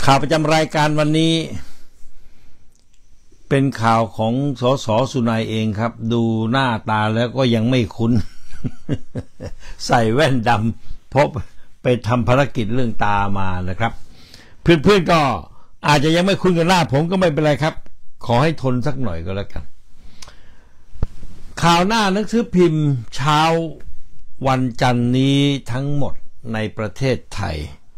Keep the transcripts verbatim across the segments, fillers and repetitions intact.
ข่าวประจำรายการวันนี้เป็นข่าวของสสสุนัยเองครับดูหน้าตาแล้วก็ยังไม่คุ้น ใส่แว่นดำเพราะไปทำภารกิจเรื่องตามานะครับเพื่อนๆก็อาจจะยังไม่คุ้นกับหน้าผมก็ไม่เป็นไรครับขอให้ทนสักหน่อยก็แล้วกันข่าวหน้าหนังสือพิมพ์เช้าวันจันทร์นี้ทั้งหมดในประเทศไทย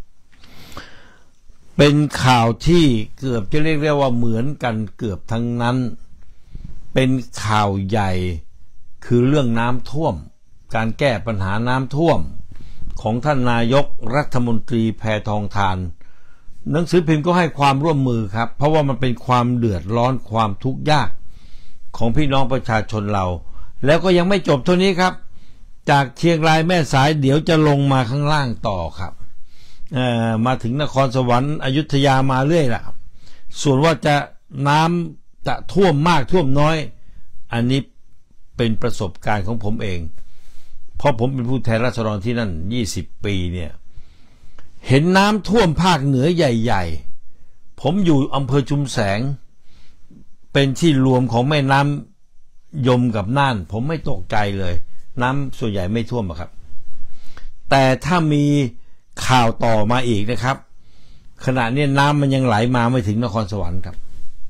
เป็นข่าวที่เกือบจะเรียกได้ว่าเหมือนกันเกือบทั้งนั้นเป็นข่าวใหญ่คือเรื่องน้ำท่วมการแก้ปัญหาน้ำท่วมของท่านนายกรัฐมนตรีแพทองธารหนังสือพิมพ์ก็ให้ความร่วมมือครับเพราะว่ามันเป็นความเดือดร้อนความทุกข์ยากของพี่น้องประชาชนเราแล้วก็ยังไม่จบเท่านี้ครับจากเชียงรายแม่สายเดี๋ยวจะลงมาข้างล่างต่อครับมาถึงนครสวรรค์อยุธยามาเรื่อยล่ะส่วนว่าจะน้ำจะท่วมมากท่วมน้อยอันนี้เป็นประสบการณ์ของผมเองเพราะผมเป็นผู้แทนราษฎรที่นั่นยี่สิบปีเนี่ยเห็นน้ำท่วมภาคเหนือใหญ่ๆผมอยู่อำเภอชุมแสงเป็นที่รวมของแม่น้ำยมกับน่านผมไม่ตกใจเลยน้ำส่วนใหญ่ไม่ท่วมครับแต่ถ้ามีข่าวต่อมาอีกนะครับขณะนี้น้ำมันยังไหลมาไม่ถึงนครสวรรค์ครับ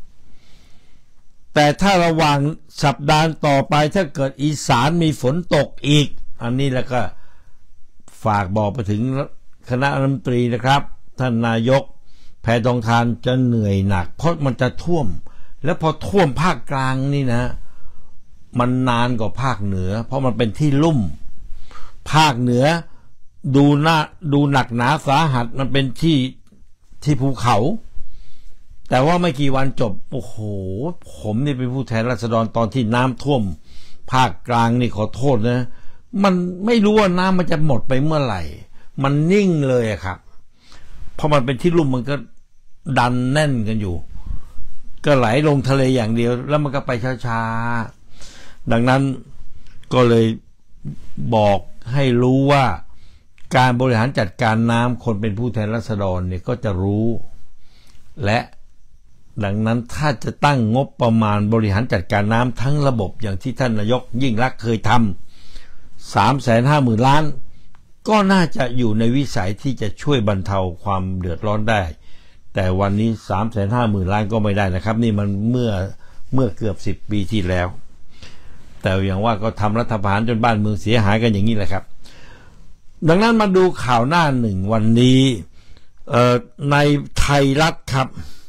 แต่ถ้าระหว่างสัปดาห์ต่อไปถ้าเกิดอีสานมีฝนตกอีกอันนี้แล้วก็ฝากบอกไปถึงคณะรัฐมนตรีนะครับท่านนายกแพทองธารจะเหนื่อยหนักเพราะมันจะท่วมแล้วพอท่วมภาคกลางนี่นะมันนานกว่าภาคเหนือเพราะมันเป็นที่ลุ่มภาคเหนือดูหน้าดูหนักหนาสาหัสมันเป็นที่ที่ภูเขาแต่ว่าไม่กี่วันจบโอ้โหผมนี่เป็นผู้แทนราษฎรตอนที่น้ำท่วมภาคกลางนี่ขอโทษนะมันไม่รู้ว่าน้ำมันจะหมดไปเมื่อไหร่มันนิ่งเลยครับเพราะมันเป็นที่ลุ่มมันก็ดันแน่นกันอยู่ก็ไหลลงทะเลอย่างเดียวแล้วมันก็ไปช้าๆดังนั้นก็เลยบอกให้รู้ว่าการบริหารจัดการน้ำคนเป็นผู้แทนราษฎรเนี่ยก็จะรู้และดังนั้นถ้าจะตั้งงบประมาณบริหารจัดการน้ำทั้งระบบอย่างที่ท่านนายกยิ่งลักษณ์เคยทำสามแสนห้าหมื่นล้านก็น่าจะอยู่ในวิสัยที่จะช่วยบรรเทาความเดือดร้อนได้แต่วันนี้สามแสนห้าหมื่นล้านก็ไม่ได้นะครับนี่มันเมื่อเมื่อเกือบสิบปีที่แล้วแต่อย่างว่าก็ทำรัฐประหารจนบ้านเมืองเสียหายกันอย่างนี้แหละครับดังนั้นมาดูข่าวหน้าหนึ่งวันนี้ในไทยรัฐครับ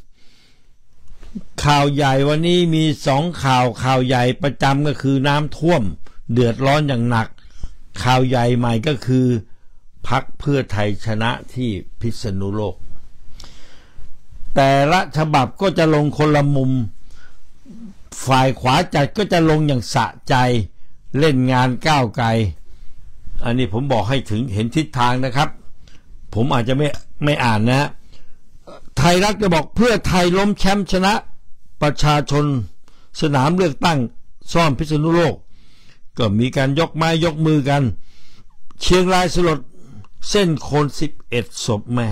ข่าวใหญ่วันนี้มีสองข่าวข่าวใหญ่ประจำก็คือน้ำท่วมเดือดร้อนอย่างหนักข่าวใหญ่ใหม่ก็คือพรรคเพื่อไทยชนะที่พิษณุโลกแต่ละฉบับก็จะลงคนละมุมฝ่ายขวาจัดก็จะลงอย่างสะใจเล่นงานก้าวไกลอันนี้ผมบอกให้ถึงเห็นทิศทางนะครับผมอาจจะไม่ไม่อ่านนะไทยรัฐก็บอกเพื่อไทยล้มแชมป์ชนะประชาชนสนามเลือกตั้งซ่อมพิษณุโลกก็มีการยกไม้ยกมือกันเชียงรายสลดเส้นคนสิบเอ็ดศพแม่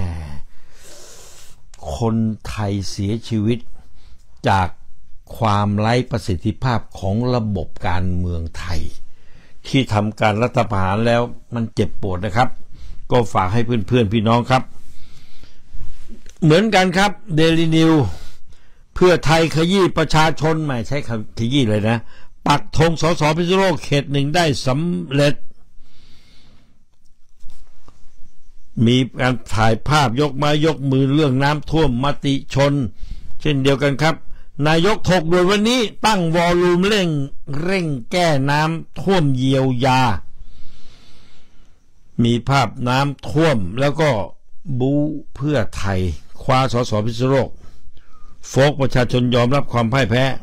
คนไทยเสียชีวิตจากความไร้ประสิทธิภาพของระบบการเมืองไทยที่ทำการรัฐประหารแล้วมันเจ็บปวดนะครับก็ฝากให้เพื่อนๆพี่น้องครับเหมือนกันครับเดลินิวเพื่อไทยขยี้ประชาชนไม่ใช่ขยี้เลยนะปักธงสสพิษณุโลกเขตหนึ่งได้สำเร็จมีการถ่ายภาพยกไม้ยกมือเรื่องน้ำท่วมมติชนเช่นเดียวกันครับนายกถกโดยวันนี้ตั้งวอลลุ่มเร่งเร่งแก้น้ำท่วมเยียวยามีภาพน้ำท่วมแล้วก็บูเพื่อไทยคว้าสสพิษณุโลกโฟกประชาชนยอมรับความพ่ายแพ้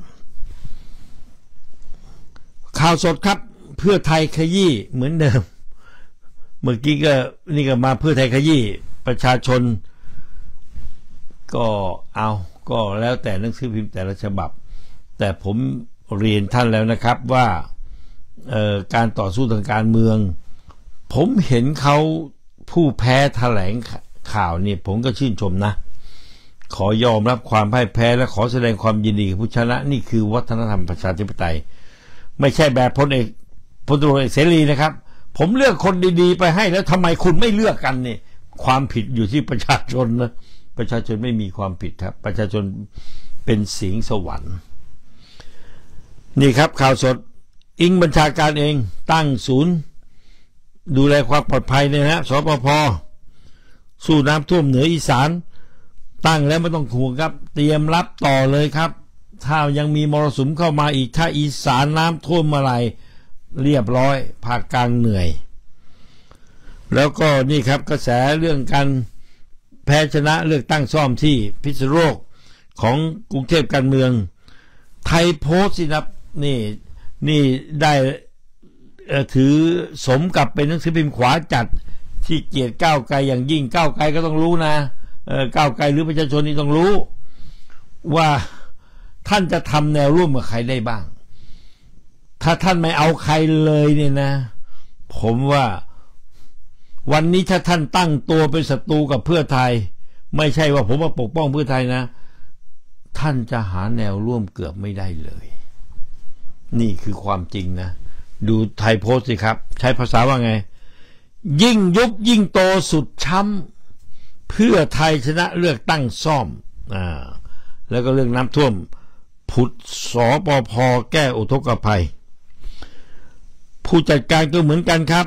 ข่าวสดครับเพื่อไทยขยี้เหมือนเดิมเมื่อกี้ก็นี่ก็มาเพื่อไทยขยี้ประชาชนก็เอาก็แล้วแต่หนังสือพิมพ์แต่ละฉบับแต่ผมเรียนท่านแล้วนะครับว่าการต่อสู้ทางการเมืองผมเห็นเขาผู้แพ้แถลงข่าวนี่ผมก็ชื่นชมนะขอยอมรับความพ่ายแพ้และขอแสดงความยินดีกับผู้ชนะนี่คือวัฒนธรรมประชาธิปไตยไม่ใช่แบบพลเอกพลตำรวจเอกเสรีนะครับผมเลือกคนดีๆไปให้แล้วทำไมคุณไม่เลือกกันนี่ความผิดอยู่ที่ประชาชนนะประชาชนไม่มีความผิดครับประชาชนเป็นเสียงสวรรค์นี่ครับข่าวสดอิงบัญชาการเองตั้งศูนย์ดูแลความปลอดภัยเนี่ยนะสปภ.สู้น้ำท่วมเหนืออีสานตั้งแล้วไม่ต้องห่วงครับเตรียมรับต่อเลยครับถ้ายังมีมรสุมเข้ามาอีกถ้าอีสานน้ำท่วมเมื่อไหร่เรียบร้อยภาคกลางเหนื่อยแล้วก็นี่ครับกระแสเรื่องการแพ้ชนะเลือกตั้งซ่อมที่พิษณุโลกของกรุงเทพการเมืองไทยโพสต์สิครับนี่นี่ได้ถือสมกับเป็นหนังสือพิมพ์ขวาจัดที่เกลียดก้าวไกลอย่างยิ่งก้าวไกลก็ต้องรู้นะเออก้าวไกลหรือประชาชนนี่ต้องรู้ว่าท่านจะทำแนวร่วมกับใครได้บ้างถ้าท่านไม่เอาใครเลยเนี่ยนะผมว่าวันนี้ถ้าท่านตั้งตัวเป็นศัตรูกับเพื่อไทยไม่ใช่ว่าผมมาปกป้องเพื่อไทยนะท่านจะหาแนวร่วมเกือบไม่ได้เลยนี่คือความจริงนะดูไทยโพสต์สิครับใช้ภาษาว่าไงยิ่งยุบยิ่งโตสุดช้ำเพื่อไทยชนะเลือกตั้งซ่อมอ่าแล้วก็เรื่องน้ำท่วมผุดสปภ.แก้อุทกภัยผู้จัดการก็เหมือนกันครับ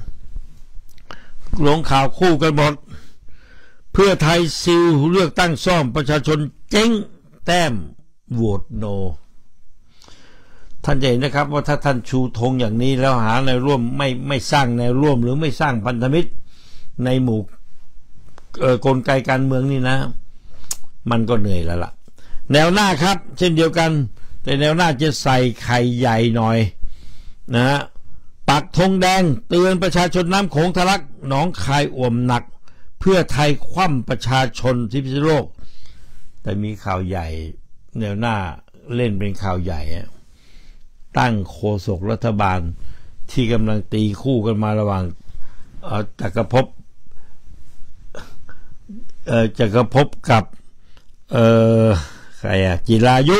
ลงข่าวคู่กันหมดเพื่อไทยซิลเลือกตั้งซ่อมประชาชนเจ๊งแต้มโหวตโนท่านจะเห็นนะครับว่าถ้าท่านชูธงอย่างนี้แล้วหาแนวร่วมไม่ไม่สร้างแนวร่วมหรือไม่สร้างพันธมิตรในหมู่เอ่อกลไกการเมืองนี่นะมันก็เหนื่อยแล้วล่ะแนวหน้าครับเช่นเดียวกันแต่แนวหน้าจะใส่ไข่ใหญ่หน่อยนะฮะปักธงแดงเตือนประชาชนน้ำโขงทะลักหนองคายอ่วมหนักเพื่อไทยคว่ำประชาชนที่พิษณุโลกแต่มีข่าวใหญ่แนวหน้าเล่นเป็นข่าวใหญ่ตั้งโฆษกรัฐบาลที่กำลังตีคู่กันมาระหว่างจักรภพจักรภพกับเอ่อใครอะจิรายุ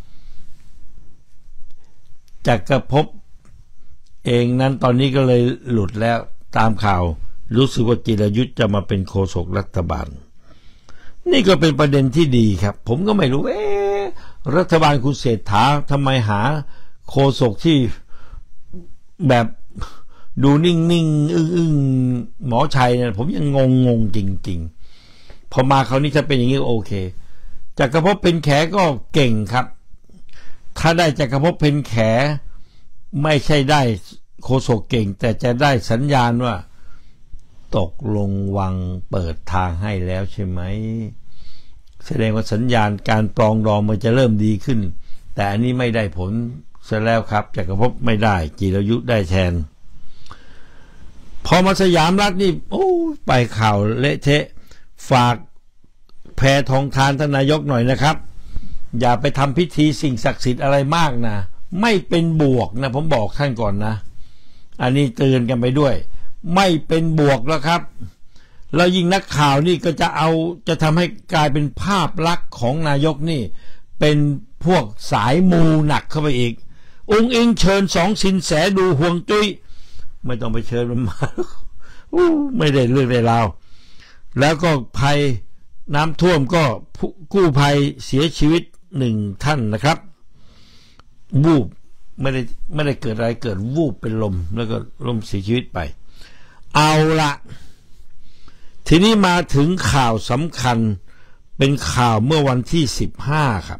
จักรภพเองนั้นตอนนี้ก็เลยหลุดแล้วตามข่าวรู้สึกว่าจิรายุจะมาเป็นโฆษกรัฐบาลนี่ก็เป็นประเด็นที่ดีครับผมก็ไม่รู้เอ๊ะรัฐบาลคุณเศรษฐาทำไมหาโฆษกที่แบบดูนิ่งๆอึ้งๆหมอชัยเนี่ยผมยังงงงจริงๆพอมาคราวนี้ถ้าเป็นอย่างนี้โอเคจักรภพเป็นแขก็เก่งครับถ้าได้จักรภพเป็นแขไม่ใช่ได้โฆษกเก่งแต่จะได้สัญญาณว่าตกลงวังเปิดทางให้แล้วใช่ไหมแสดงว่าสัญญาณการปรองดองมันจะเริ่มดีขึ้นแต่อันนี้ไม่ได้ผลซะแล้วครับจักรภพไม่ได้จิรายุได้แทนพอมาสยามรัฐนี่โอ้ไปข่าวเละเทะฝากแพทองทานท่านนายกหน่อยนะครับอย่าไปทำพิธีสิ่งศักดิ์สิทธิ์อะไรมากนะไม่เป็นบวกนะผมบอกท่านก่อนนะอันนี้เตือนกันไปด้วยไม่เป็นบวกแล้วครับแล้วยิ่งนักข่าวนี่ก็จะเอาจะทำให้กลายเป็นภาพลักษณ์ของนายกนี่เป็นพวกสายมูหนักเข้าไปอีกองค์เองเชิญสองสินแสดูห่วงจุ้ยไม่ต้องไปเชิญมันมาไม่ได้เรื่องได้ราวแล้วก็ภัยน้ำท่วมก็กู้ภัยเสียชีวิตหนึ่งท่านนะครับวูบไม่ได้ไม่ได้เกิดอะไรเกิดวูบเป็นลมแล้วก็ลมเสียชีวิตไปเอาละทีนี้มาถึงข่าวสำคัญเป็นข่าวเมื่อวันที่สิบห้าครับ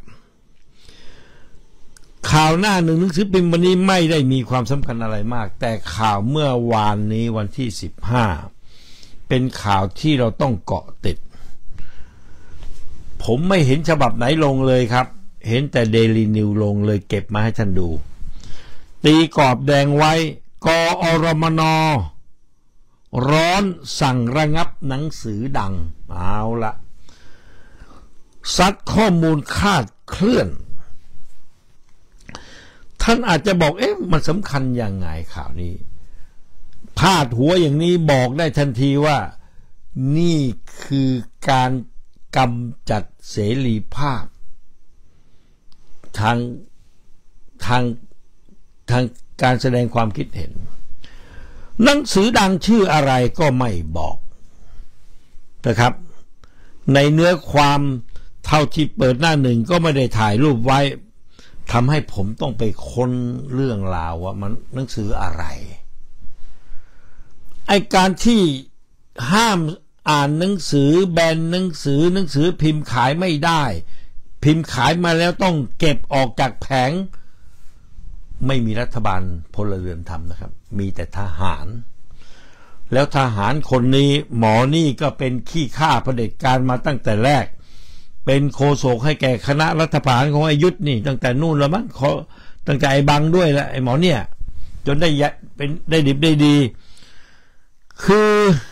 ข่าวหน้าหนึ่งหนังสือพิมพ์วันนี้ไม่ได้มีความสำคัญอะไรมากแต่ข่าวเมื่อวานนี้วันที่สิบห้าเป็นข่าวที่เราต้องเกาะติดผมไม่เห็นฉบับไหนลงเลยครับเห็นแต่เดลี่นิวลงเลยเก็บมาให้ท่านดูตีกรอบแดงไว้กอรมนร้อนสั่งระงับหนังสือดังเอาละซัดข้อมูลคลาดเคลื่อนท่านอาจจะบอกเอ๊ะมันสำคัญยังไงข่าวนี้พาดหัวอย่างนี้บอกได้ทันทีว่านี่คือการกำจัดเสรีภาพทางทางทางการแสดงความคิดเห็นหนังสือดังชื่ออะไรก็ไม่บอกนะครับในเนื้อความเท่าที่เปิดหน้าหนึ่งก็ไม่ได้ถ่ายรูปไว้ทำให้ผมต้องไปค้นเรื่องราวว่ามันหนังสืออะไรไอการที่ห้ามอ่านหนังสือแบนหนังสือหนังสือพิมพ์ขายไม่ได้พิมพ์ขายมาแล้วต้องเก็บออกจากแผงไม่มีรัฐบาลพลเรือนทำนะครับมีแต่ทหารแล้วทหารคนนี้หมอนี่ก็เป็นขี้ข้าเผด็จการมาตั้งแต่แรกเป็นโฆษกให้แก่คณะรัฐประหารของไอ้ยุทธนี่ตั้งแต่นู่นแล้วมั้งเขาตั้งแต่ไอ้บังด้วยแหละไอ้หมอเนี่ยจนได้เป็นได้ดิบได้ดีคือ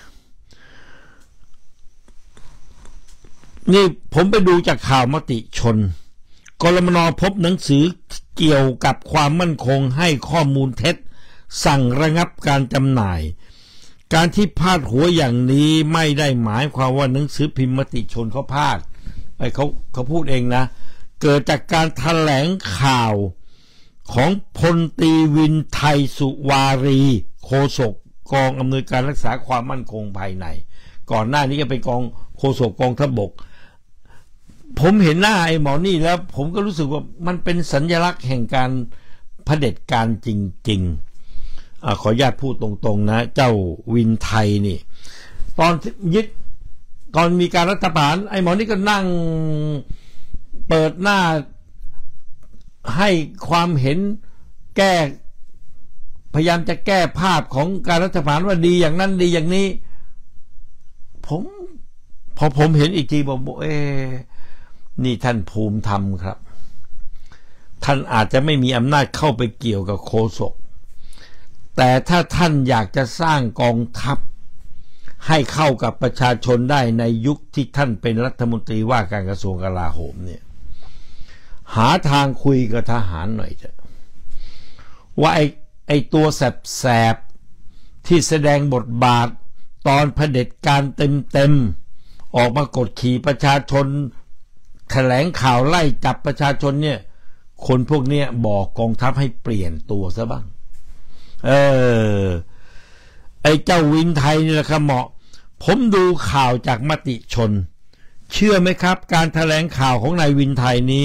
นี่ผมไปดูจากข่าวมติชนกรมน.พบหนังสือเกี่ยวกับความมั่นคงให้ข้อมูลเท็จสั่งระงับการจำหน่ายการที่พาดหัวอย่างนี้ไม่ได้หมายความว่าหนังสือพิมพ์มติชนเขาพาดไอ้เขาเขาพูดเองนะเกิดจากการแถลงข่าวของพลตรีวินไทยสุวารีโฆษกกองอำนวยการรักษาความมั่นคงภายในก่อนหน้านี้ก็เป็นกองโฆษกกองทัพบกผมเห็นหน้าไอ้หมอนี่แล้วผมก็รู้สึกว่ามันเป็นสัญลักษณ์แห่งการเผด็จการจริงๆ อ, ขออนุญาตพูดตรงๆนะเจ้าวินไทยนี่ตอนยึดตอนมีการรัฐประหารไอ้หมอนี่ก็นั่งเปิดหน้าให้ความเห็นแก้พยายามจะแก้ภาพของการรัฐประหารว่าดีอย่างนั้นดีอย่างนี้ผมพอผมเห็นอีกทีบอกเอ๊ะนี่ท่านภูมิธรรมครับท่านอาจจะไม่มีอำนาจเข้าไปเกี่ยวกับโฆษกแต่ถ้าท่านอยากจะสร้างกองทัพให้เข้ากับประชาชนได้ในยุคที่ท่านเป็นรัฐมนตรีว่าการกระทรวงกลาโหมเนี่ยหาทางคุยกับทหารหน่อยเถอะว่าไอ้ไอ้ตัวแสบๆที่แสดงบทบาทตอนเผด็จการเต็มๆออกมากดขี่ประชาชนแถลงข่าวไล่จับประชาชนเนี่ยคนพวกนี้บอกกองทัพให้เปลี่ยนตัวซะบ้างเออไอ้เจ้าวินไทยนี่แหละครับเหมาะผมดูข่าวจากมติชนเชื่อไหมครับการแถลงข่าวของนายวินไทยนี้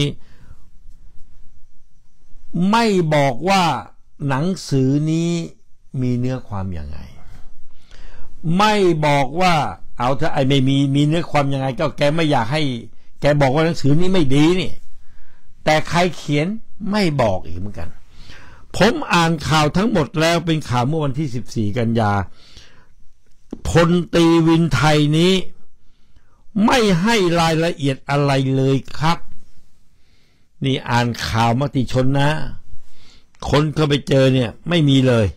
ไม่บอกว่าหนังสือนี้มีเนื้อความยังไงไม่บอกว่าเอาถ้าไอ้ไม่มีมีเนื้อความยังไงก็แกไม่อยากให้แกบอกว่าหนังสือนี้ไม่ดีนี่แต่ใครเขียนไม่บอกอีกเหมือนกันผมอ่านข่าวทั้งหมดแล้วเป็นข่าวเมื่อวันที่สิบสี่กันยาพลตรีวินไทยนี้ไม่ให้รายละเอียดอะไรเลยครับนี่อ่านข่าวมติชนนะคนเข้าไปเจอเนี่ยไม่มีเลย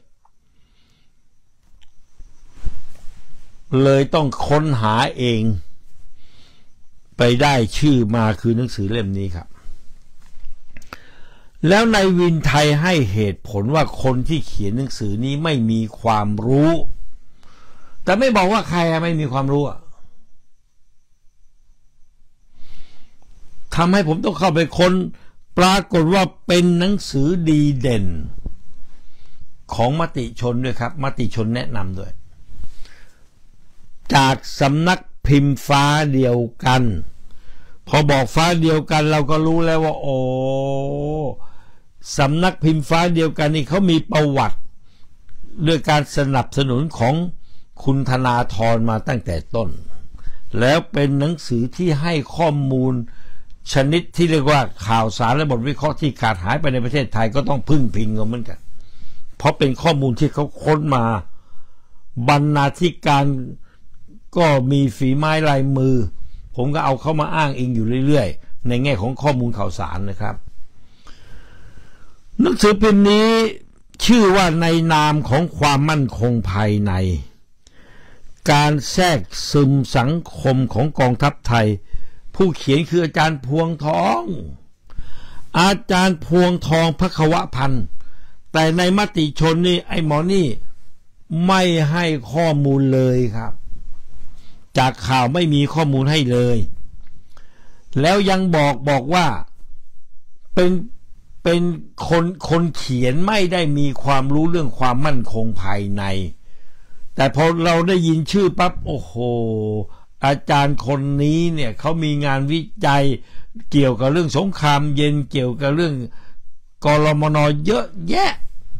เลยต้องค้นหาเองไปได้ชื่อมาคือหนังสือเล่มนี้ครับแล้วนายวินไทยให้เหตุผลว่าคนที่เขียนหนังสือนี้ไม่มีความรู้แต่ไม่บอกว่าใครไม่มีความรู้ทำให้ผมต้องเข้าไปค้นปรากฏว่าเป็นหนังสือดีเด่นของมติชนด้วยครับมติชนแนะนำด้วยจากสำนักพิมพ์ฟ้าเดียวกันพอบอกฟ้าเดียวกันเราก็รู้แล้วว่าโอ้สำนักพิมพ์ฟ้าเดียวกันนี่เขามีประวัติด้วยการสนับสนุนของคุณธนาธรมาตั้งแต่ต้นแล้วเป็นหนังสือที่ให้ข้อมูลชนิดที่เรียกว่าข่าวสารและบทวิเคราะห์ที่ขาดหายไปในประเทศไทยก็ต้องพึ่งพิงกันเหมือนกันเพราะเป็นข้อมูลที่เขาค้นมาบรรณาธิการก็มีฝีไม้ลายมือผมก็เอาเข้ามาอ้างอิงอยู่เรื่อยๆในแง่ของข้อมูลข่าวสารนะครับหนังสือพิมพ์นี้ชื่อว่าในนามของความมั่นคงภายในการแทรกซึมสังคมของกองทัพไทยผู้เขียนคืออาจารย์พวงทองอาจารย์พวงทองพควพันธ์แต่ในมติชนนี่ไอ้หมอนี่ไม่ให้ข้อมูลเลยครับจากข่าวไม่มีข้อมูลให้เลยแล้วยังบอกบอกว่าเป็นเป็นคนคนเขียนไม่ได้มีความรู้เรื่องความมั่นคงภายในแต่พอเราได้ยินชื่อปั๊บโอ้โหอาจารย์คนนี้เนี่ยเขามีงานวิจัยเกี่ยวกับเรื่องสงครามเย็นเกี่ยวกับเรื่องกลมน.เยอะแยะ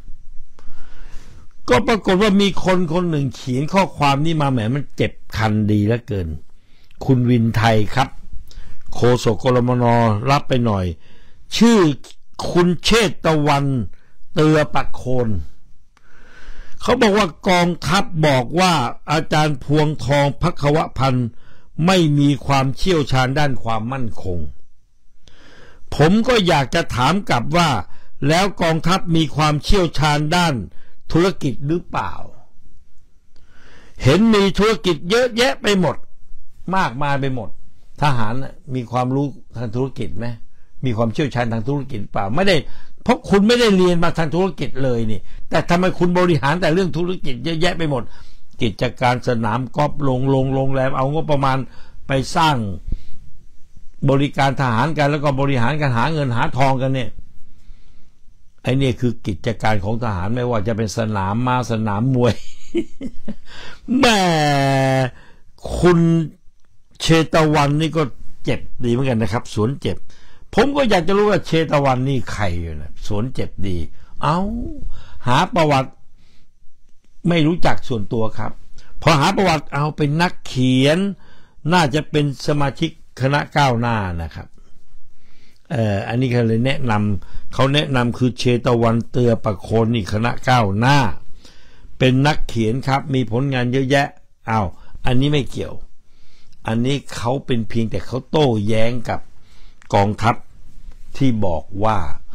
ก็ปรากฏว่ามีคนคนหนึ่งเขียนข้อความนี้มาแหมมันเจ็บคันดีเหลือเกินคุณวินไทยครับโฆษกกลมน.รับไปหน่อยชื่อคุณเชษตะวันเตือประโคนเขาบอกว่ากองทัพบอกว่าอาจารย์พวงทองภัควพันธ์ไม่มีความเชี่ยวชาญด้านความมั่นคงผมก็อยากจะถามกลับว่าแล้วกองทัพมีความเชี่ยวชาญด้านธุรกิจหรือเปล่าเห็นมีธุรกิจเยอะแยะไปหมดมากมายไปหมดทหารมีความรู้ทางธุรกิจไหมมีความเชี่ยวชาญทางธุรกิจเปล่าไม่ได้เพราะคุณไม่ได้เรียนมาทางธุรกิจเลยนี่แต่ทำไมคุณบริหารแต่เรื่องธุรกิจเยอะแยะไปหมดกิจการสนามกอล์ฟโรงโรงโรงแรมเอางบประมาณไปสร้างบริการทหารกันแล้วก็บริหารกันหาเงินหาทองกันเนี่ยไอ้นี่คือกิจการของทหารไม่ว่าจะเป็นสนามม้าสนามมวย แม่คุณเชตวันนี่ก็เจ็บดีเหมือนกันนะครับสวนเจ็บผมก็อยากจะรู้ว่าเชตวันนี่ใครอยู่นะสวนเจ็บดีเอาหาประวัติไม่รู้จักส่วนตัวครับพอหาประวัติเอาเป็นนักเขียนน่าจะเป็นสมาชิกคณะก้าวหน้านะครับเอ่ออันนี้เขาเลยแนะนำเขาแนะนำคือเชตวันเตือประโคนนี่คณะก้าวหน้าเป็นนักเขียนครับมีผลงานเยอะแยะเอาอันนี้ไม่เกี่ยวอันนี้เขาเป็นเพียงแต่เขาโต้แย้งกับกองทัพที่บอกว่า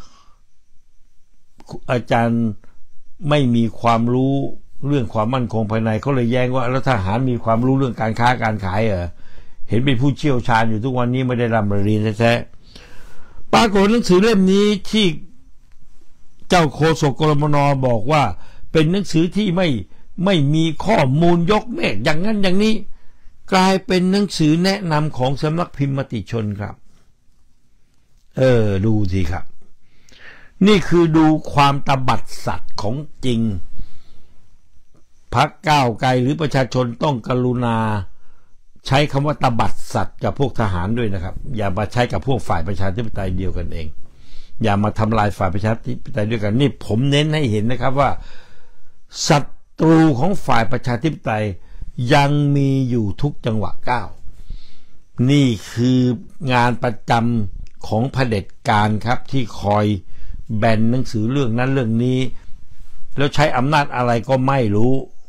อาจารย์ไม่มีความรู้เรื่องความมั่นคงภายในเขาเลยแย้งว่าแล้วทหารมีความรู้เรื่องการค้าการขายเหรอเห็นเป็นผู้เชี่ยวชาญอยู่ทุกวันนี้ไม่ได้ร่ำเรียนแท้ๆปรากฏหนังสือเล่มนี้ที่เจ้าโฆษกกลมน.บอกว่าเป็นหนังสือที่ไม่ไม่มีข้อมูลยกเมฆอย่างนั้นอย่างนี้กลายเป็นหนังสือแนะนำของสำนักพิมพ์มติชนครับเออดูสิครับนี่คือดูความตบัดสัตว์ของจริงพรรคก้าวไกลหรือประชาชนต้องกรุณาใช้คำว่าตบัดสัตว์กับพวกทหารด้วยนะครับอย่ามาใช้กับพวกฝ่ายประชาธิปไตยเดียวกันเองอย่ามาทำลายฝ่ายประชาธิปไตยด้วยกันนี่ผมเน้นให้เห็นนะครับว่าศัตรูของฝ่ายประชาธิปไตยยังมีอยู่ทุกจังหวะก้าวนี่คืองานประจำของเผด็จการครับที่คอยแบนหนังสือเรื่องนั้นเรื่องนี้แล้วใช้อำนาจอะไรก็ไม่รู้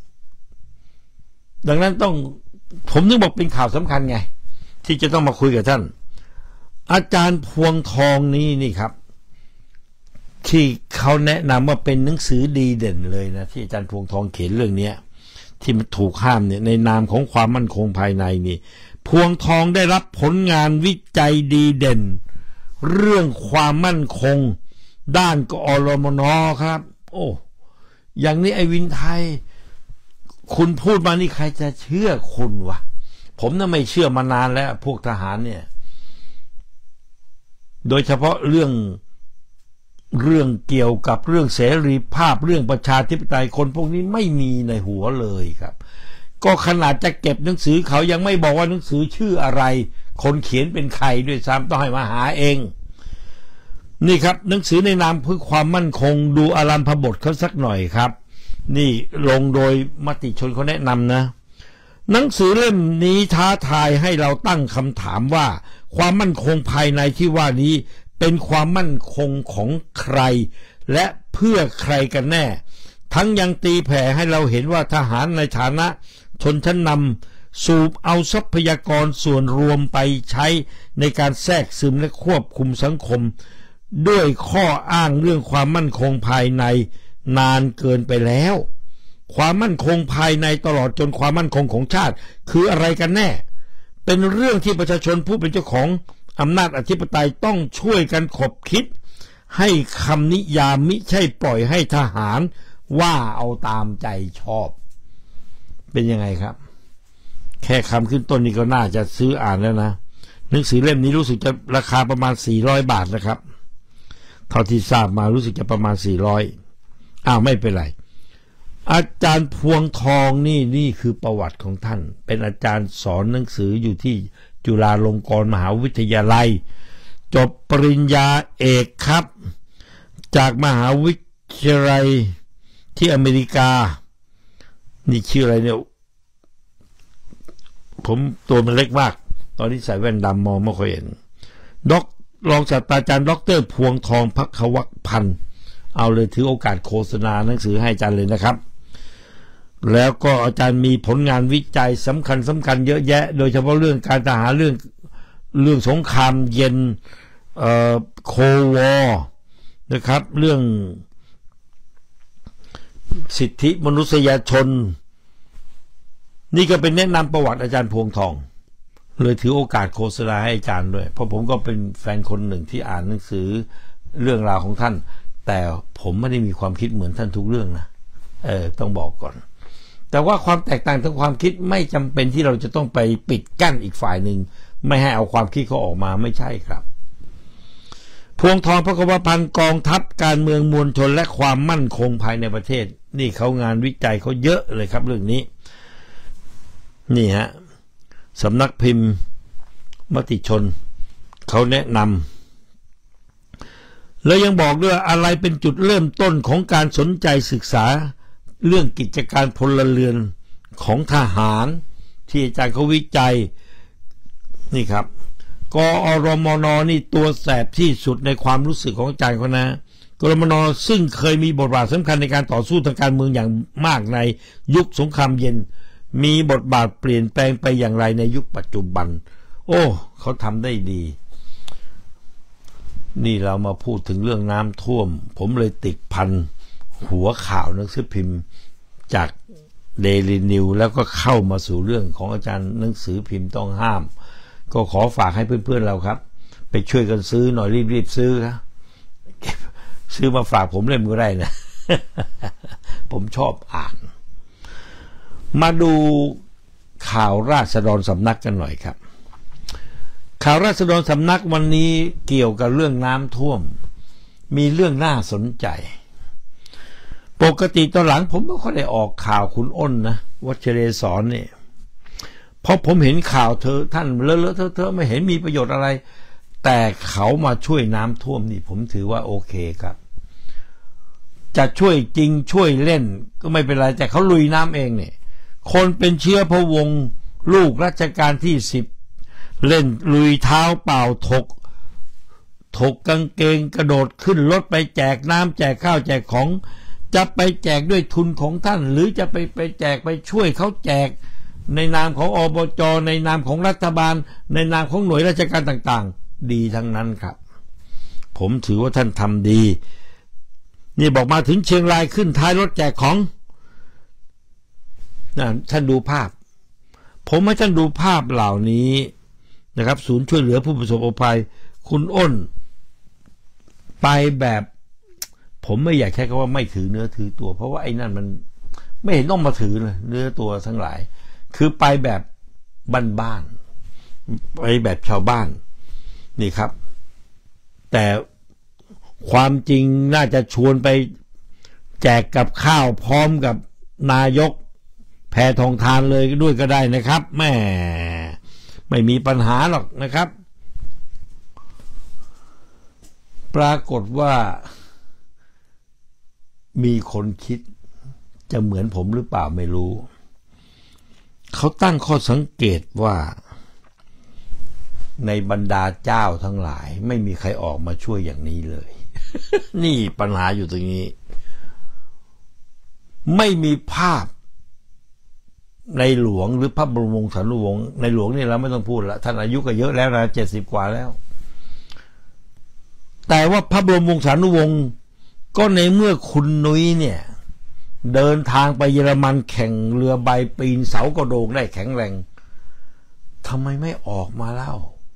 ดังนั้นต้องผมนึกบอกเป็นข่าวสำคัญไงที่จะต้องมาคุยกับท่านอาจารย์พวงทองนี้นี่ครับที่เขาแนะนำว่าเป็นหนังสือดีเด่นเลยนะที่อาจารย์พวงทองเขียนเรื่องนี้ที่มันถูกห้ามเนี่ยในนามของความมั่นคงภายในนี่พวงทองได้รับผลงานวิจัยดีเด่นเรื่องความมั่นคงด้านกอรมน.ครับโอ้อย่างนี้ไอ้วินไทยคุณพูดมานี่ใครจะเชื่อคุณวะผมน่ะไม่เชื่อมานานแล้วพวกทหารเนี่ยโดยเฉพาะเรื่องเรื่องเกี่ยวกับเรื่องเสรีภาพเรื่องประชาธิปไตยคนพวกนี้ไม่มีในหัวเลยครับก็ขนาดจะเก็บหนังสือเขายังไม่บอกว่าหนังสือชื่ออะไรคนเขียนเป็นใครด้วยซ้ำต้องให้มาหาเองนี่ครับหนังสือในนามเพื่อความมั่นคงดูอารัมพบทเขาสักหน่อยครับนี่ลงโดยมติชนเขาแนะนำนะหนังสือเล่มนี้ท้าทายให้เราตั้งคำถามว่าความมั่นคงภายในที่ว่านี้เป็นความมั่นคงของใครและเพื่อใครกันแน่ทั้งยังตีแผ่ให้เราเห็นว่าทหารในฐานะชนชั้นนำสูบเอาทรัพยากรส่วนรวมไปใช้ในการแทรกซึมและควบคุมสังคมด้วยข้ออ้างเรื่องความมั่นคงภายในนานเกินไปแล้วความมั่นคงภายในตลอดจนความมั่นคงของชาติคืออะไรกันแน่เป็นเรื่องที่ประชาชนผู้เป็นเจ้าของอำนาจอธิปไตยต้องช่วยกันขบคิดให้คำนิยามมิใช่ปล่อยให้ทหารว่าเอาตามใจชอบเป็นยังไงครับแค่คำขึ้นต้นนี้ก็น่าจะซื้ออ่านแล้วนะหนังสือเล่มนี้รู้สึกจะราคาประมาณสี่ร้อยบาทนะครับเท่าที่ทราบมารู้สึกจะประมาณสี่ร้อยอ้าวไม่เป็นไรอาจารย์พวงทองนี่นี่คือประวัติของท่านเป็นอาจารย์สอนหนังสืออยู่ที่จุฬาลงกรณ์มหาวิทยาลัยจบปริญญาเอกครับจากมหาวิทยาลัยที่อเมริกานี่ชื่ออะไรเนี่ยผมตัวมันเล็กมากตอนนี้ใส่แว่นดำมองไม่ค่อยเห็นด็อกรองศาสตราจารย์ด็อกเตอร์พวงทองภัควพันธ์เอาเลยถือโอกาสโฆษณาหนังสือให้อาจารย์เลยนะครับแล้วก็อาจารย์มีผลงานวิจัยสำคัญสำคัญเยอะแยะโดยเฉพาะเรื่องการทหารเรื่องเรื่องสงครามเย็นเอ่อโควอร์นะครับเรื่องสิทธิมนุษยชนนี่ก็เป็นแนะนำประวัติอาจารย์พวงทองเลยถือโอกาสโฆษณาให้อาจารย์ด้วยเพราะผมก็เป็นแฟนคนหนึ่งที่อ่านหนังสือเรื่องราวของท่านแต่ผมไม่ได้มีความคิดเหมือนท่านทุกเรื่องนะเออต้องบอกก่อนแต่ว่าความแตกต่างทางความคิดไม่จำเป็นที่เราจะต้องไปปิดกั้นอีกฝ่ายหนึ่งไม่ให้เอาความคิดเขาออกมาไม่ใช่ครับพวงทองภัควพันธ์กองทัพการเมืองมวลชนและความมั่นคงภายในประเทศนี่เขางานวิจัยเขาเยอะเลยครับเรื่องนี้นี่ฮะสำนักพิมพ์มติชนเขาแนะนำแล้วยังบอกด้วยอะไรเป็นจุดเริ่มต้นของการสนใจศึกษาเรื่องกิจการพลเรือนของทหารที่อาจารย์เขาวิจัยนี่ครับกอรมนนี่ตัวแสบที่สุดในความรู้สึกของอาจารย์เขานะกรมนซึ่งเคยมีบทบาทสำคัญในการต่อสู้ทางการเมืองอย่างมากในยุคสงครามเย็นมีบทบาทเปลี่ยนแปลงไปอย่างไรในยุคปัจจุบันโอ้เขาทำได้ดีนี่เรามาพูดถึงเรื่องน้ำท่วมผมเลยติดพันหัวข่าวหนังสือพิมพ์จากเดลินิวแล้วก็เข้ามาสู่เรื่องของอาจารย์หนังสือพิมพ์ต้องห้ามก็ขอฝากให้เพื่อนๆเราครับไปช่วยกันซื้อหน่อยรีบๆซื้อครับซื้อมาฝากผมเล่มก็ได้นะ ผมชอบอ่านมาดูข่าวราษฎรสำนักกันหน่อยครับข่าวราษฎรสำนักวันนี้เกี่ยวกับเรื่องน้ำท่วมมีเรื่องน่าสนใจปกติตอนหลังผมไม่ค่อยได้ออกข่าวคุณอ้นนะวัชเรศรเนี่ยเพราะผมเห็นข่าวเธอท่านเลอะเลอะเธอเธอไม่เห็นมีประโยชน์อะไรแต่เขามาช่วยน้ำท่วมนี่ผมถือว่าโอเคครับจะช่วยจริงช่วยเล่นก็ไม่เป็นไรแต่เขาลุยน้ำเองเนี่ยคนเป็นเชื้อพระวงศ์ลูกรัชกาลที่สิบเล่นลุยเท้าเปล่าถกถกกางเกงกระโดดขึ้นรถไปแจกน้ำแจกข้าวแจกของจะไปแจกด้วยทุนของท่านหรือจะไปไปแจกไปช่วยเขาแจกในนามของอบจ.ในนามของรัฐบาลในนามของหน่วยราชการต่างๆดีทั้งนั้นครับผมถือว่าท่านทำดีนี่บอกมาถึงเชียงรายขึ้นท้ายรถแจกของนะท่านดูภาพผมให้ท่านดูภาพเหล่านี้นะครับศูนย์ช่วยเหลือผู้ประสบภัยคุณอ้นไปแบบผมไม่อยากใช้คำว่าไม่ถือเนื้อถือตัวเพราะว่าไอ้นั่นมันไม่เห็นต้องมาถือเลยเนื้อตัวทั้งหลายคือไปแบบบ้านๆไปแบบชาวบ้านนี่ครับแต่ความจริงน่าจะชวนไปแจกกับข้าวพร้อมกับนายกแพทองทานเลยด้วยก็ได้นะครับแม่ไม่มีปัญหาหรอกนะครับปรากฏว่ามีคนคิดจะเหมือนผมหรือเปล่าไม่รู้เขาตั้งข้อสังเกตว่าในบรรดาเจ้าทั้งหลายไม่มีใครออกมาช่วยอย่างนี้เลย นี่ปัญหาอยู่ตรงนี้ไม่มีภาพในหลวงหรือพระบรมวงศานุวงศ์ในหลวงนี่เราไม่ต้องพูดละท่านอายุก็เยอะแล้วนะเจ็ดสิบกว่าแล้วแต่ว่าพระบรมวงศานุวงศ์ก็ในเมื่อคุณนุ้ยเนี่ยเดินทางไปเยอรมันแข่งเรือใบปีนเสากระโดงได้แข็งแรงทำไมไม่ออกมาเล่า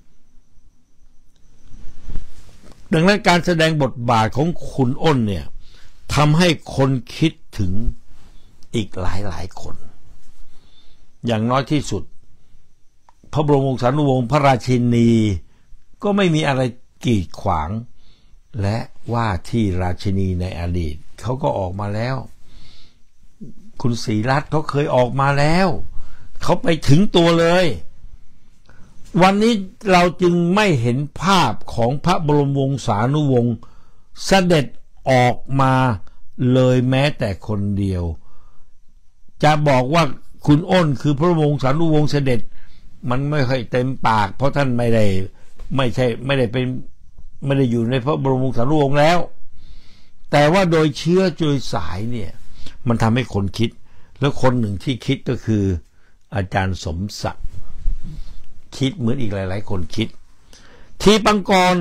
ดังนั้นการแสดงบทบาทของคุณอ้นเนี่ยทำให้คนคิดถึงอีกหลายหลายคนอย่างน้อยที่สุดพระบรมวงศานุวงศ์พระราชินีก็ไม่มีอะไรกีดขวางและว่าที่ราชินีในอดีตเขาก็ออกมาแล้วคุณศรีรัตน์เขาเคยออกมาแล้วเขาไปถึงตัวเลยวันนี้เราจึงไม่เห็นภาพของพระบรมวงศานุวงศ์เสด็จออกมาเลยแม้แต่คนเดียวจะบอกว่าคุณอ้นคือพระบรมวงศานุวงศ์เสด็จมันไม่ค่อยเต็มปากเพราะท่านไม่ได้ไม่ใช่ไม่ได้เป็นไม่ได้อยู่ในพระบรมวงศานุวงศ์แล้วแต่ว่าโดยเชื้อโดยสายเนี่ยมันทำให้คนคิดแล้วคนหนึ่งที่คิดก็คืออาจารย์สมศักดิ์คิดเหมือนอีกหลายๆคนคิดทีปังกร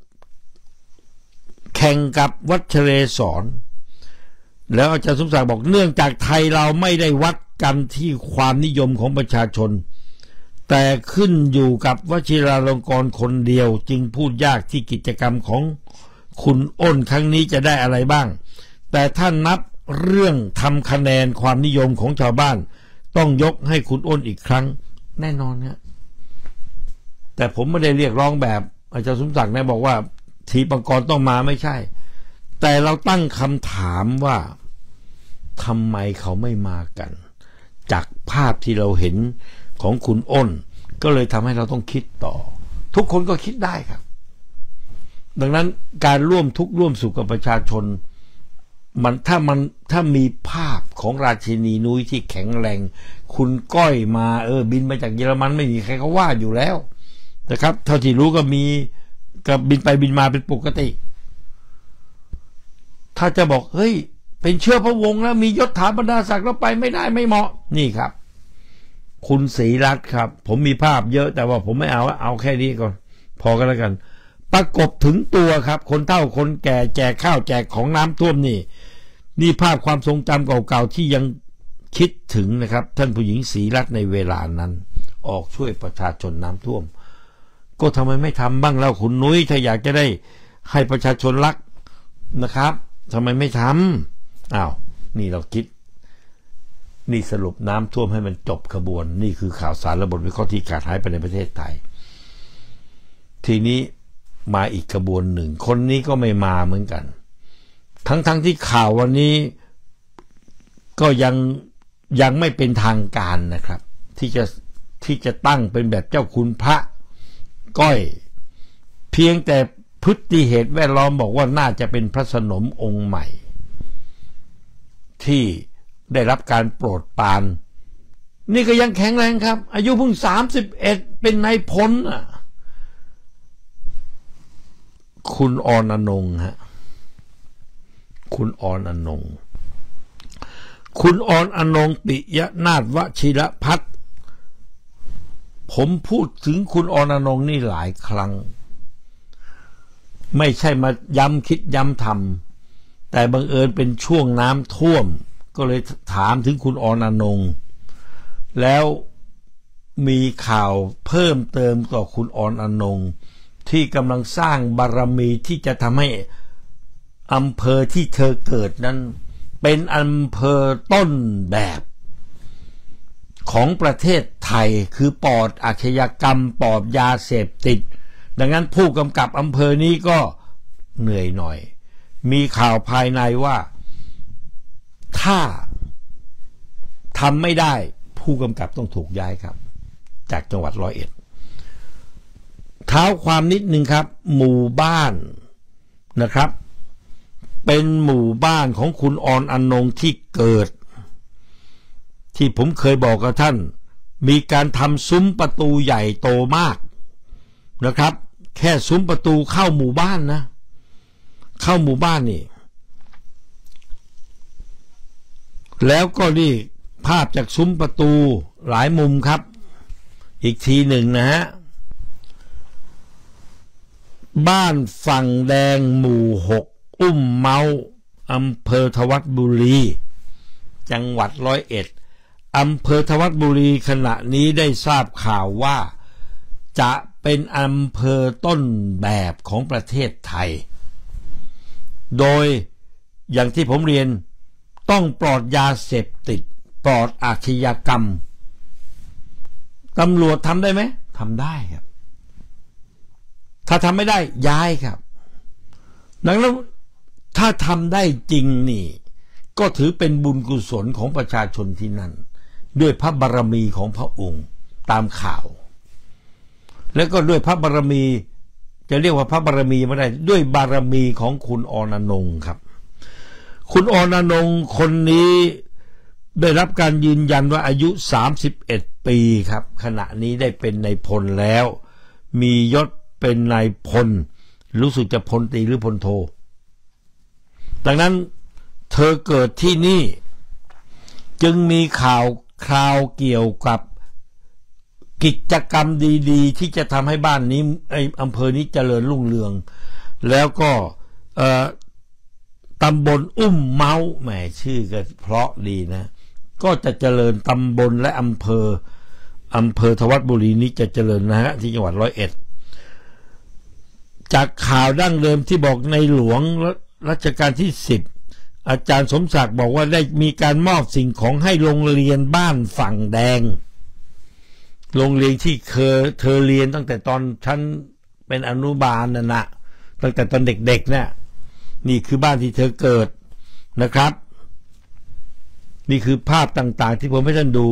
แข่งกับวัชเรศรแล้วอาจารย์สมศักดิ์บอกเนื่องจากไทยเราไม่ได้วัดกันที่ความนิยมของประชาชนแต่ขึ้นอยู่กับวชิราลงกรณ์คนเดียวจึงพูดยากที่กิจกรรมของคุณอ้นครั้งนี้จะได้อะไรบ้างแต่ถ้านับเรื่องทำคะแนนความนิยมของชาวบ้านต้องยกให้คุณอ้นอีกครั้งแน่นอนครับแต่ผมไม่ได้เรียกร้องแบบอาจารย์สมศักดิ์นะบอกว่าทีปังกรต้องมาไม่ใช่แต่เราตั้งคำถามว่าทำไมเขาไม่มากันจากภาพที่เราเห็นของคุณอ้นก็เลยทำให้เราต้องคิดต่อทุกคนก็คิดได้ครับดังนั้นการร่วมทุกข์ร่วมสุขกับประชาชนมันถ้ามันถ้ามีภาพของราชินีนุ้ยที่แข็งแรงคุณก้อยมาเออบินมาจากเยอรมันไม่มีใครเขาว่าอยู่แล้วนะครับเท่าที่รู้ก็มีกับบินไปบินมาเป็นปกติถ้าจะบอกเฮ้ยเป็นเชื้อพระวงศ์แล้วมียศถาบรรดาศักดิ์แล้วไปไม่ได้ไม่เหมาะนี่ครับคุณศรีรัตน์ครับผมมีภาพเยอะแต่ว่าผมไม่เอาเอาแค่นี้ก่อนพอกันแล้วกันประกบถึงตัวครับคนเฒ่าคนแก่แจกข้าวแจกของน้ำท่วมนี่นี่ภาพความทรงจำเก่าๆที่ยังคิดถึงนะครับท่านผู้หญิงศรีรัตน์ในเวลานั้นออกช่วยประชาชนน้ำท่วมก็ทำไมไม่ทำบ้างแล้วคุณนุ้ยถ้าอยากจะได้ให้ประชาชนรักนะครับทำไมไม่ทำอ้าวนี่เราคิดนี่สรุปน้ำท่วมให้มันจบขบวนนี่คือข่าวสารและบทวิเคราะห์ที่ขาดหายไปในประเทศไทยทีนี้มาอีกขบวนหนึ่งคนนี้ก็ไม่มาเหมือนกันทั้งๆ ท, ที่ข่าววันนี้ก็ยังยังไม่เป็นทางการนะครับที่จะที่จะตั้งเป็นแบบเจ้าคุณพระก้อยเพียงแต่พฤติเหตุแวดล้อมบอกว่าน่าจะเป็นพระสนมองค์ใหม่ที่ได้รับการโปรดปรานนี่ก็ยังแข็งแรงครับอายุเพิ่งสามสิบเอ็ดเป็นนายพลอ่ะคุณอรอนงค์ฮะคุณอรอนงค์คุณอรอนงค์ปิยนาถวชิรพัฒน์ผมพูดถึงคุณอรอนงค์นี่หลายครั้งไม่ใช่มาย้ำคิดย้ำทำแต่บังเอิญเป็นช่วงน้ำท่วมก็เลยถามถึงคุณอรอนงค์แล้วมีข่าวเพิ่มเติมต่อคุณอรอนงค์ที่กำลังสร้างบารมีที่จะทำให้อำเภอที่เธอเกิดนั้นเป็นอำเภอต้นแบบของประเทศไทยคือปลอดอาชญากรรมปลอดยาเสพติดดังนั้นผู้กำกับอำเภอนี้ก็เหนื่อยหน่อยมีข่าวภายในว่าถ้าทำไม่ได้ผู้กำกับต้องถูกย้ายครับจากจังหวัดร้อยเอ็ดเท้าความนิดนึงครับหมู่บ้านนะครับเป็นหมู่บ้านของคุณอรอนงค์ที่เกิดที่ผมเคยบอกกับท่านมีการทำซุ้มประตูใหญ่โตมากนะครับแค่ซุ้มประตูเข้าหมู่บ้านนะเข้าหมู่บ้านนี่แล้วก็นี่ภาพจากซุ้มประตูหลายมุมครับอีกทีหนึ่งนะฮะบ้านฝั่งแดงหมู่หกอุ้มเมาอำเภอธวัชบุรีจังหวัดร้อยเอ็ดอำเภอธวัชบุรีขณะนี้ได้ทราบข่าวว่าจะเป็นอำเภอต้นแบบของประเทศไทยโดยอย่างที่ผมเรียนต้องปลอดยาเสพติดปลอดอาชญากรรมตำรวจทำได้ไหมทำได้ครับถ้าทำไม่ได้ย้ายครับดังนั้นถ้าทำได้จริงนี่ก็ถือเป็นบุญกุศลของประชาชนที่นั่นด้วยพระบารมีของพระองค์ตามข่าวแล้วก็ด้วยพระบารมีจะเรียกว่าพระบารมีไม่ได้ด้วยบารมีของคุณอรณรงค์ครับคุณอรณรงค์คนนี้ได้รับการยืนยันว่าอายุสามสิบเอ็ดปีครับขณะนี้ได้เป็นนายพลแล้วมียศเป็นนายพลรู้สึกจะพลตรีหรือพลโทดังนั้นเธอเกิดที่นี่จึงมีข่าวคราวเกี่ยวกับกิจกรรมดีๆที่จะทำให้บ้านนี้ไออำเภอนี้เจริญรุ่งเรืองแล้วก็ตำบลอุ้มเมาแหมชื่อก็เพราะดีนะก็จะเจริญตำบลและอำเภออำเภอทวัดบุรีนี้จะเจริญนะฮะที่จังหวัดร้อยเอ็ดจากข่าวดั้งเดิมที่บอกในหลวงรัชกาลที่สิบอาจารย์สมศักดิ์บอกว่าได้มีการมอบสิ่งของให้โรงเรียนบ้านฝั่งแดงโรงเรียนที่เคยเธอเรียนตั้งแต่ตอนชั้นเป็นอนุบาลน่ะนะตั้งแต่ตอนเด็กๆเนี่ยนี่คือบ้านที่เธอเกิดนะครับนี่คือภาพต่างๆที่ผมให้ท่านดู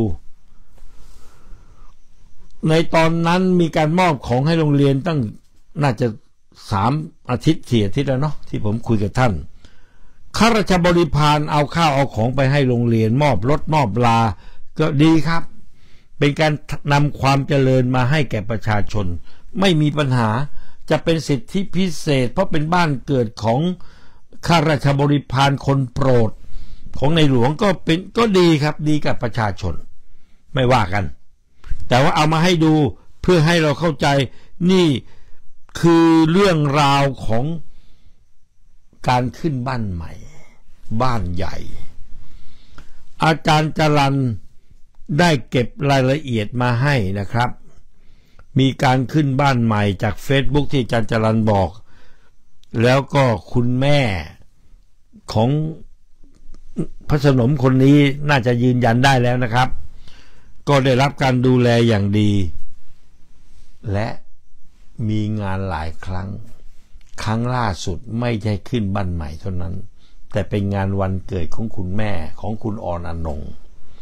ในตอนนั้นมีการมอบของให้โรงเรียนตั้งน่าจะสามอาทิตย์สี่อาทิตย์แล้วเนาะที่ผมคุยกับท่านข้าราชบริพารเอาข้าวเอาของไปให้โรงเรียนมอบรถมอบลาก็ดีครับเป็นการนำความเจริญมาให้แก่ประชาชนไม่มีปัญหาจะเป็นสิทธิพิเศษเพราะเป็นบ้านเกิดของข้าราชบริพารคนโปรดของในหลวงก็เป็นก็ดีครับดีกับประชาชนไม่ว่ากันแต่ว่าเอามาให้ดูเพื่อให้เราเข้าใจนี่คือเรื่องราวของการขึ้นบ้านใหม่บ้านใหญ่อาจารย์จรัญได้เก็บรายละเอียดมาให้นะครับมีการขึ้นบ้านใหม่จาก Facebook ที่อาจารย์จรัญบอกแล้วก็คุณแม่ของพระสนมคนนี้น่าจะยืนยันได้แล้วนะครับก็ได้รับการดูแลอย่างดีและมีงานหลายครั้งครั้งล่าสุดไม่ใช่ขึ้นบ้านใหม่เท่านั้นแต่เป็นงานวันเกิดของคุณแม่ของคุณอรณรงค์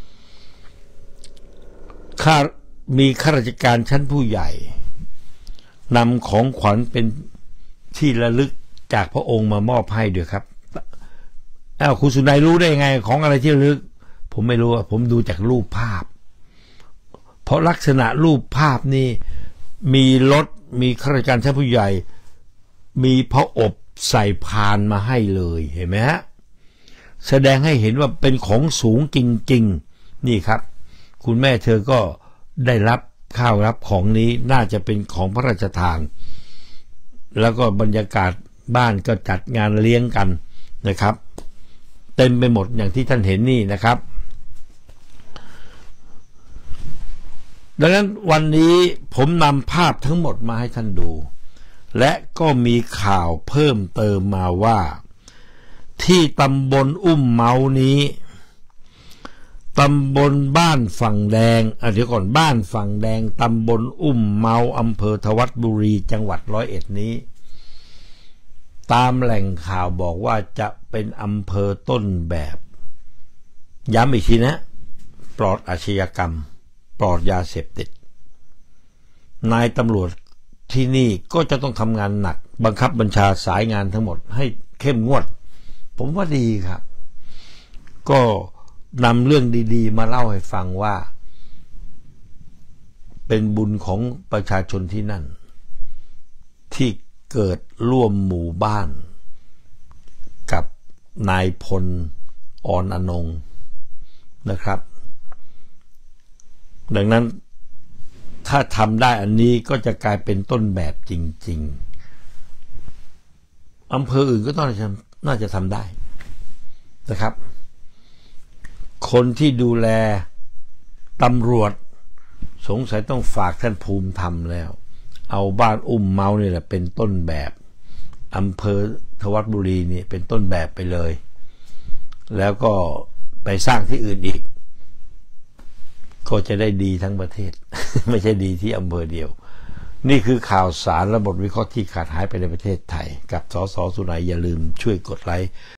ข้ามีข้าราชการชั้นผู้ใหญ่นำของขวัญเป็นที่ระลึกจากพระองค์มามอบให้ด้วยครับอ้าวคุณสุนัยรู้ได้ไงของอะไรที่ระลึกผมไม่รู้ผมดูจากรูปภาพเพราะลักษณะรูปภาพนี่มีรถมีข้าราชการชั้นผู้ใหญ่มีพระอบใส่พานมาให้เลยเห็นไหมฮะแสดงให้เห็นว่าเป็นของสูงจริงๆนี่ครับคุณแม่เธอก็ได้รับข้าวรับของนี้น่าจะเป็นของพระราชทานแล้วก็บรรยากาศบ้านก็จัดงานเลี้ยงกันนะครับเต็มไปหมดอย่างที่ท่านเห็นนี่นะครับดังนั้นวันนี้ผมนำภาพทั้งหมดมาให้ท่านดูและก็มีข่าวเพิ่มเติมมาว่าที่ตำบลอุ้มเมานี้ตำบลบ้านฝั่งแดงอ่ะเดี๋ยวก่อนบ้านฝั่งแดงตำบลอุ้มเมาอำเภอทวัดบุรีจังหวัดร้อยเอ็ดนี้ตามแหล่งข่าวบอกว่าจะเป็นอำเภอต้นแบบย้ำอีกทีนะปลอดอาชญากรรมปลอดยาเสพติดนายตำรวจที่นี่ก็จะต้องทำงานหนักบังคับบัญชาสายงานทั้งหมดให้เข้มงวดผมว่าดีครับก็นำเรื่องดีๆมาเล่าให้ฟังว่าเป็นบุญของประชาชนที่นั่นที่เกิดร่วมหมู่บ้านกับนายพลอรณรงค์นะครับดังนั้นถ้าทำได้อันนี้ก็จะกลายเป็นต้นแบบจริงๆอำเภออื่นก็ต้องน่าจะทำได้นะครับคนที่ดูแลตำรวจสงสัยต้องฝากท่านภูมิธรรมแล้วเอาบ้านอุ้มเมานี่แหละเป็นต้นแบบอำเภอทวัดบุรีนี่เป็นต้นแบบไปเลยแล้วก็ไปสร้างที่อื่นอีกก็จะได้ดีทั้งประเทศ ไม่ใช่ดีที่อำเภอเดียวนี่คือข่าวสารและบทวิเคราะห์ที่ขาดหายไปในประเทศไทยกับสสสุนัยอย่าลืมช่วยกดไลค์